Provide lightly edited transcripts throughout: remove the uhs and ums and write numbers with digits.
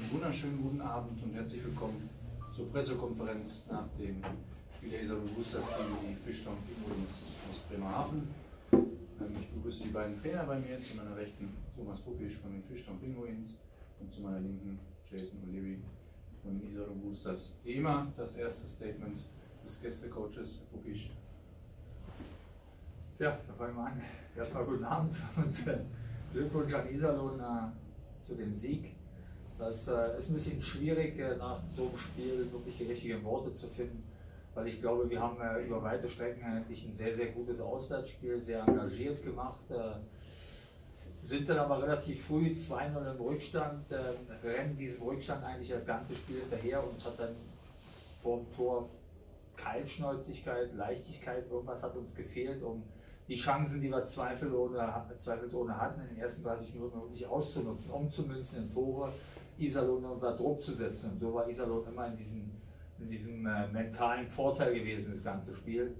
Einen wunderschönen guten Abend und herzlich willkommen zur Pressekonferenz nach dem Spiel der Iserlohn Roosters gegen die Fischtown Penguins aus Bremerhaven. Ich begrüße die beiden Trainer bei mir, zu meiner rechten Thomas Puppisch von den Fischtown Penguins und zu meiner linken Jason O'Leary von den Iserlohn Roosters. Wie immer das erste Statement des Gästecoaches, Herr Puppisch. Ja, dann fangen wir an. Erstmal guten Abend und Glückwunsch an Iserlohn zu dem Sieg. Das ist ein bisschen schwierig, nach so einem Spiel wirklich die richtigen Worte zu finden, weil ich glaube, wir haben über weite Strecken eigentlich ein sehr, sehr gutes Auswärtsspiel, sehr engagiert gemacht. Sind dann aber relativ früh 2-0 im Rückstand, rennen diesem Rückstand eigentlich das ganze Spiel hinterher und hat dann vor dem Tor Kaltschnäuzigkeit, Leichtigkeit, irgendwas hat uns gefehlt, um die Chancen, die wir zweifelsohne hatten, in den ersten 30 Minuten wirklich auszunutzen, umzumünzen in Tore, Iserlohn unter Druck zu setzen. Und so war Iserlohn immer in diesem mentalen Vorteil gewesen, das ganze Spiel.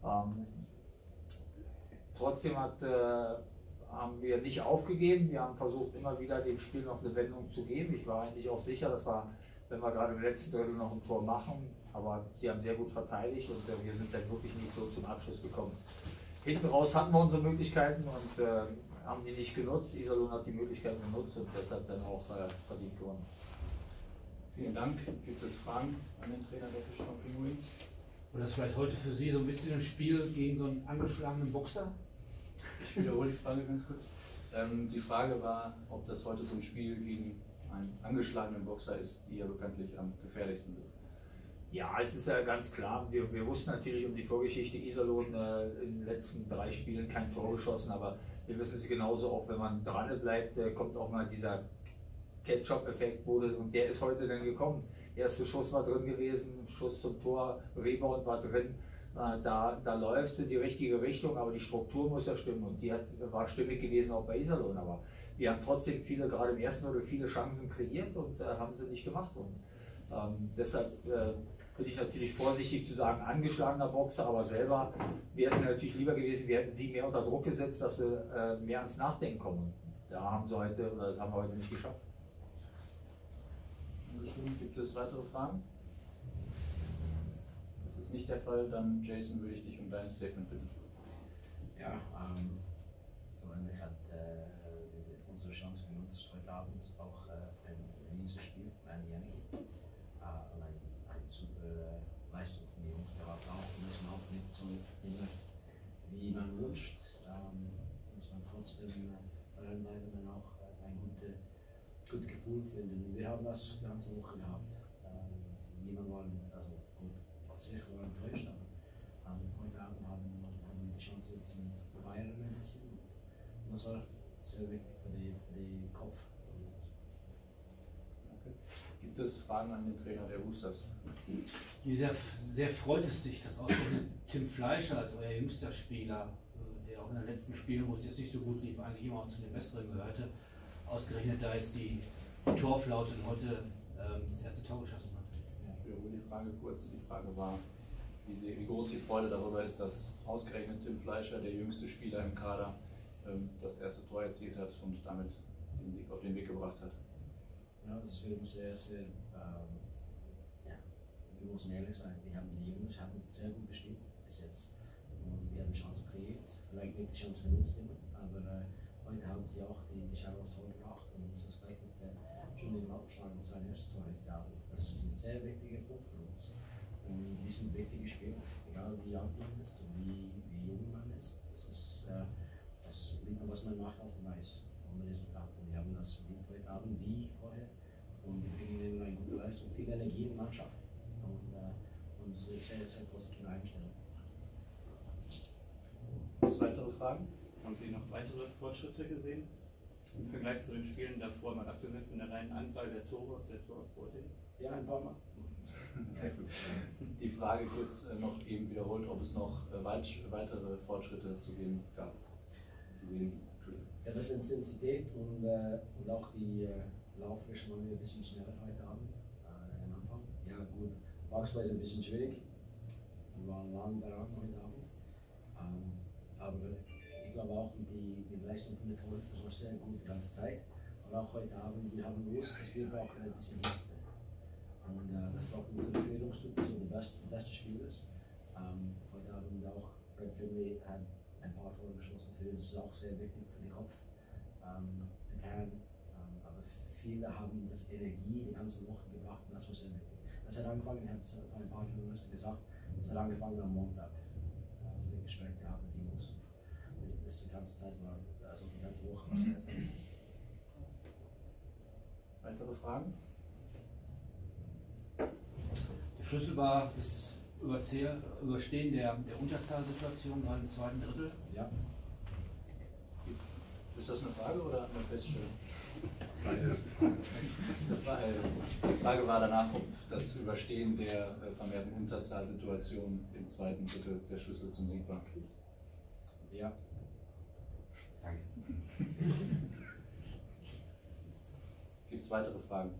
Trotzdem haben wir nicht aufgegeben, wir haben versucht, immer wieder dem Spiel noch eine Wendung zu geben. Ich war eigentlich auch sicher, dass wir, wenn wir gerade im letzten Drittel noch ein Tor machen, aber sie haben sehr gut verteidigt und wir sind dann wirklich nicht so zum Abschluss gekommen. Hinten raus hatten wir unsere Möglichkeiten und haben die nicht genutzt. Iserlohn hat die Möglichkeiten genutzt und deshalb dann auch verdient gewonnen. Vielen Dank. Gibt es Fragen an den Trainer der Fischtown Penguins? Oder ist vielleicht heute für Sie so ein bisschen ein Spiel gegen so einen angeschlagenen Boxer? Ich wiederhole die Frage ganz kurz. Die Frage war, ob das heute so ein Spiel gegen einen angeschlagenen Boxer ist, die ja bekanntlich am gefährlichsten sind. Ja, es ist ja ganz klar, wir wussten natürlich um die Vorgeschichte Iserlohn in den letzten 3 Spielen kein Tor geschossen, aber wir wissen es genauso, auch wenn man dran bleibt, kommt auch mal dieser Ketchup-Effekt und der ist heute dann gekommen. Der erste Schuss war drin gewesen, Schuss zum Tor, Rebound war drin, da läuft es in die richtige Richtung, aber die Struktur muss ja stimmen und die war stimmig gewesen auch bei Iserlohn, aber wir haben trotzdem gerade im ersten Drittel viele Chancen kreiert und haben sie nicht gemacht. Und deshalb bin ich natürlich vorsichtig zu sagen, angeschlagener Boxer, aber selber wäre es mir natürlich lieber gewesen, wir hätten sie mehr unter Druck gesetzt, dass sie mehr ans Nachdenken kommen. Da haben wir heute nicht geschafft. Bestimmt. Gibt es weitere Fragen? Das ist nicht der Fall, dann Jason, würde ich dich um dein Statement bitten. Ja, so eigentlich hat unsere Chance genutzt heute Abend auch ein riesiges Spiel, ein Janik. Und eine super Leistung von den Jungs. Wir müssen auch nicht so immer, wie man wünscht, muss man trotzdem dranbleiben und auch ein gutes Gefühl finden. Wir haben das ganze Woche gehabt. Niemand war, also gut, sicher war enttäuscht, aber heute Abend haben wir die Chance zu feiern ein bisschen. Und das war sehr wichtig für den Kopf. Gibt es Fragen an den Trainer der Roosters? Wie sehr freut es sich, dass ausgerechnet Tim Fleischer als euer jüngster Spieler, der auch in den letzten Spielen, wo es jetzt nicht so gut lief, eigentlich immer zu den Besseren gehörte, ausgerechnet da jetzt die Torflaute und heute das erste Tor geschossen hat. Ja, ich wiederhole die Frage kurz. Die Frage war, wie groß die Freude darüber ist, dass ausgerechnet Tim Fleischer, der jüngste Spieler im Kader, das erste Tor erzielt hat und damit den Sieg auf den Weg gebracht hat. Ja, das ist für uns sehr, sehr, wir müssen ehrlich sein, die Jungs haben sehr gut gespielt bis jetzt. Und wir haben Chancen kreiert, vielleicht nicht die Chance genutzt immer, aber heute haben sie auch die Scheibe aufs Tor gebracht und das ist gleich mit Julian Abschlag und sein erstes Tor. Das ist ein sehr wichtiger Punkt für uns. Und die sind wichtige Spieler, egal wie alt man ist und wie jung man ist. Das liegt an was man macht auf dem Eis und Resultat. Und wir haben das verdient heute Abend wie vorher. Und wir bringen immer eine gute Leistung, viel Energie in die Mannschaft und sehr, sehr positive Einstellung. Gibt es weitere Fragen? Haben Sie noch weitere Fortschritte gesehen? Im Vergleich zu den Spielen davor, mal abgesehen von der reinen Anzahl der Torausbeute jetzt? Ja, ein paar Mal. Sehr gut. Die Frage kurz noch eben wiederholt, ob es noch weitere Fortschritte zu sehen gab. Ja, das Intensität und auch die Laufrichtung waren wir ein bisschen schneller heute Abend am Anfang. Ja gut, Boxplay ist ein bisschen schwierig. Wir waren lang daran heute Abend. Aber ich glaube auch die Leistung von den Toren war sehr gut die ganze Zeit. Und auch heute Abend, wir haben gewusst, dass wir brauchen ein bisschen Hilfe. Und das braucht unsere Führungstruppe, so die beste Spieler. Heute Abend auch Brett Finley hat ein paar Tore geschossen, für ihn ist es auch sehr wichtig für den Kopf. Intern, aber viele haben das Energie die ganze Woche gebracht und das war sehr wichtig. Das hat angefangen, ich habe ein paar Journalisten gesagt, das hat angefangen am Montag. Also die Gespräche gehabt mit den Jungs. Das die ganze Zeit war, also die ganze Woche war sehr wichtig. Weitere Fragen? Der Schlüssel war das Überstehen der Unterzahlsituation, gerade im zweiten Drittel. Ja. Ist das eine Frage oder eine Feststellung? Die Frage war danach, ob das Überstehen der vermehrten Unterzahlsituation im zweiten Drittel der Schlüssel zum Sieg war. Ja. Danke. Gibt es weitere Fragen?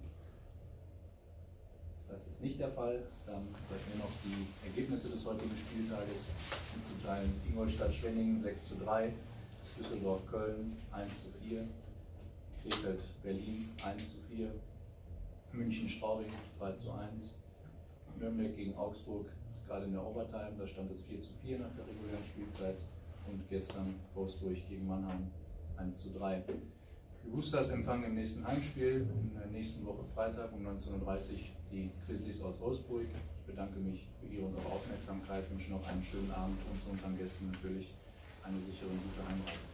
Das ist nicht der Fall. Dann bleibt mir noch die Ergebnisse des heutigen Spieltages mitzuteilen. Ingolstadt-Schwenningen 6:3, Düsseldorf-Köln 1:4, Krefeld-Berlin 1:4, München-Straubing 3:1, Nürnberg gegen Augsburg ist gerade in der Overtime, da stand es 4:4 nach der regulären Spielzeit und gestern Wolfsburg gegen Mannheim 1:3. Die Roosters empfangen im nächsten Heimspiel in der nächsten Woche Freitag um 19:30 Uhr die Grizzlies aus Wolfsburg. Ich bedanke mich für Ihre und eure Aufmerksamkeit, wünsche noch einen schönen Abend und zu unseren Gästen natürlich eine sichere und gute Heimreise.